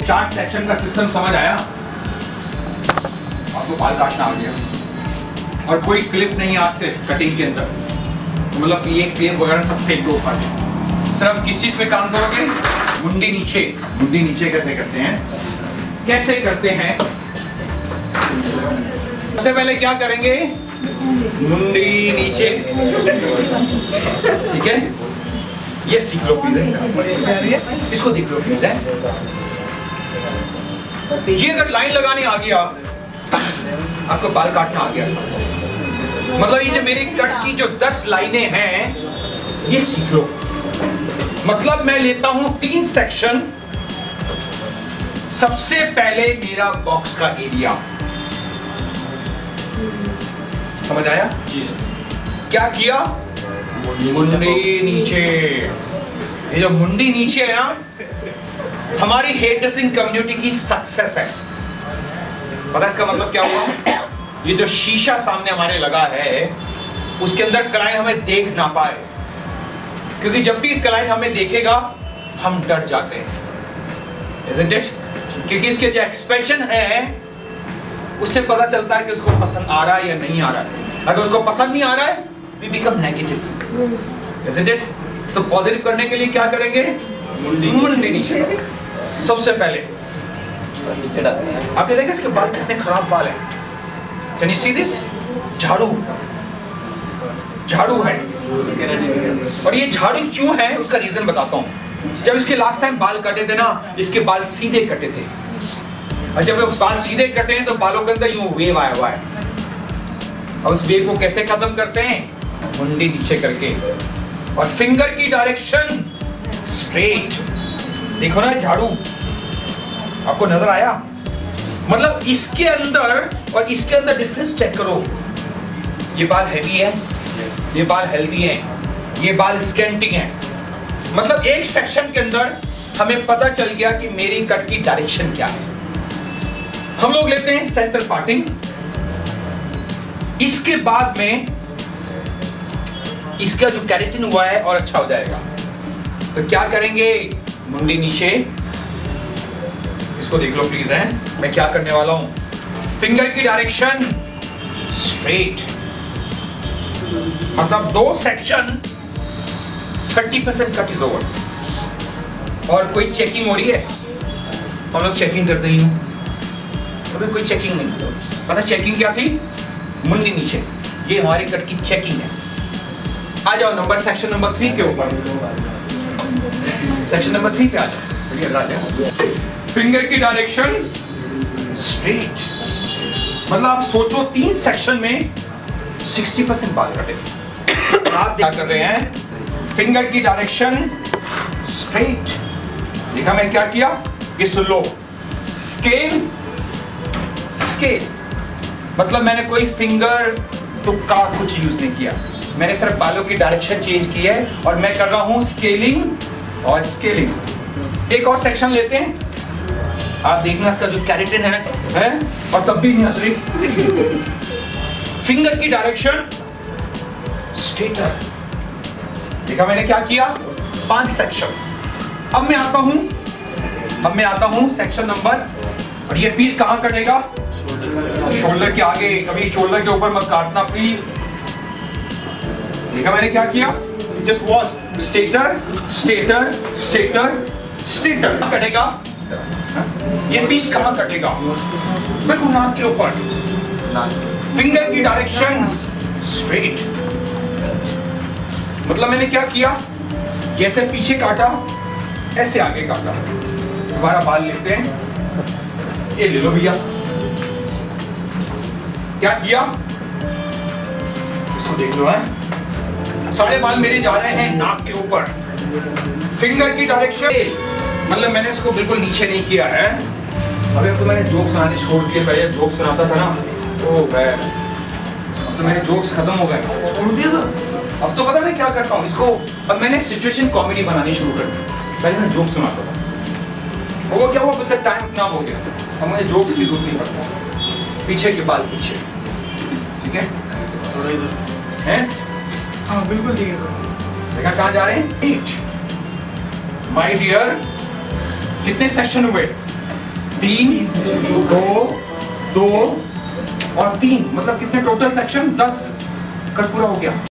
Chart section का system समझ आया? आपको बाल काटना आ गया और कोई क्लिप नहीं आज से कटिंग के अंदर, तो मतलब ये क्लिप वगैरह सब फेंक दो ऊपर। सिर्फ किस चीज पे काम करोगे? मुंडी नीचे। मुंडी नीचे कैसे करते हैं? कैसे करते हैं? सबसे पहले क्या करेंगे? मुंडी नीचे। ठीक है, ये सीख लो प्लीज, इसको देख लो प्लीज। ये अगर लाइन लगाने आ गया, आपको बाल काटना आ गया सब। मतलब ये जो मेरी कट की जो 10 लाइनें हैं, ये सीख लो। मतलब मैं लेता हूं 3 सेक्शन। सबसे पहले मेरा बॉक्स का एरिया, समझ आया? जी। क्या किया? मुंडी नीचे। ये जो मुंडी नीचे है ना, हमारी हेयर ड्रेसिंग कम्युनिटी की सक्सेस है। पता है इसका मतलब क्या हुआ? ये जो शीशा सामने हमारे लगा है, उसके अंदर क्लाइंट हमें देख ना पाए, क्योंकि जब भी क्लाइंट हमें देखेगा हम डर जाते हैं, isn't it? क्योंकि इसके जो एक्सप्रेशन है उससे पता चलता है कि उसको पसंद आ रहा है या नहीं आ रहा है। अगर उसको पसंद नहीं आ रहा है, we become negative, isn't it? तो पॉजिटिव करने के लिए क्या करेंगे? मुंडी नीचे। सबसे पहले आपने देखा इसके बाल कितने खराब बाल हैं? Can you see this? झाड़ू है। और ये झाड़ू क्यों है उसका रीजन बताता हूँ। जब इसके लास्ट टाइम बाल कटे थे ना, इसके बाल सीधे कटे थे, और जब बाल सीधे कटे हैं तो बालों के अंदर यूं वेव आया हुआ है। और उस वेव को कैसे खत्म करते हैं? मुंडी नीचे करके, और फिंगर की डायरेक्शन स्ट्रेट। देखो ना झाड़ू, आपको नजर आया? मतलब इसके अंदर और इसके अंदर डिफरेंस चेक करो। ये बाल हैवी है, ये बाल हेल्दी है, ये बाल स्कैंटिंग है। मतलब एक सेक्शन के अंदर हमें पता चल गया कि मेरी कट की डायरेक्शन क्या है। हम लोग लेते हैं सेंटर पार्टिंग। इसके बाद में इसका जो कैरेटिन हुआ है और अच्छा हो जाएगा। तो क्या करेंगे? मुंडी नीचे। इसको देख लो प्लीज है, मैं क्या करने वाला हूं। फिंगर की डायरेक्शन स्ट्रेट। मतलब 2 सेक्शन 30% कट इज ओवर। और कोई चेकिंग हो रही है? हम लोग चेकिंग करते ही अभी कोई चेकिंग नहीं। पता चेकिंग क्या थी? मुंडी नीचे। ये हमारी कट की चेकिंग है। आ जाओ नंबर सेक्शन नंबर 3 के ऊपर। सेक्शन नंबर 3 पे आ जाओ। फिंगर की डायरेक्शन स्ट्रेट। मतलब आप सोचो 3 सेक्शन में 60% बाल कटे। आप क्या कर रहे हैं? फिंगर की डायरेक्शन स्ट्रेट। देखा मैं क्या किया? ये सुन लो, स्केल। मतलब मैंने कोई फिंगर तुक्का कुछ यूज नहीं किया, मैंने सिर्फ बालों की डायरेक्शन चेंज की है और मैं कर रहा हूं स्केलिंग और स्केलिंग। एक और सेक्शन लेते हैं, आप देखना इसका जो कैरेटिन है और तब भी नहीं हंस रही। फिंगर की डायरेक्शन स्ट्रेटर। देखा मैंने क्या किया? 5 सेक्शन। अब मैं आता हूं सेक्शन नंबर, और ये पीस कहां कटेगा? शोल्डर के आगे। कभी शोल्डर के ऊपर मत काटना प्लीज। देखा मैंने क्या किया? जस्ट वॉच, स्टेटर स्टेटर स्टेटर स्टेटर। कटेगा ये पीस कहां कटेगा? बिल्कुल नाक के ऊपर। फिंगर की डायरेक्शन स्ट्रेट। मतलब मैंने क्या किया? जैसे पीछे काटा ऐसे आगे काटा। दोबारा बाल लेते हैं, ये ले लो भैया। क्या किया? इसको देख लो है, सारे बाल मेरे जा रहे हैं नाक के ऊपर। फिंगर की डायरेक्शन, मतलब मैंने इसको बिल्कुल नीचे नहीं किया है। अभी तो मैंने जोक सुनाने छोड़ दिए, पहले जोक सुनाता था ना, तो अब तो मेरे जोक्स खत्म हो गए। अब तो पता मैं क्या करता हूँ इसको, अब मैंने सिचुएशन कॉमेडी बनानी शुरू कर दी। पहले मैं जोक सुनाता था, वो क्या हुआ, मतलब टाइम इतना हो गया, अब मुझे जोक्स की जरूरत नहीं पड़ता। पीछे के बाल पीछे, ठीक है? हैं? हाँ बिल्कुल ठीक है। देखा कहाँ जा रहे हैं? माय डियर, कितने सेक्शन हुए? 3 2 2 और 3, मतलब कितने टोटल सेक्शन? 10। कट पूरा हो गया।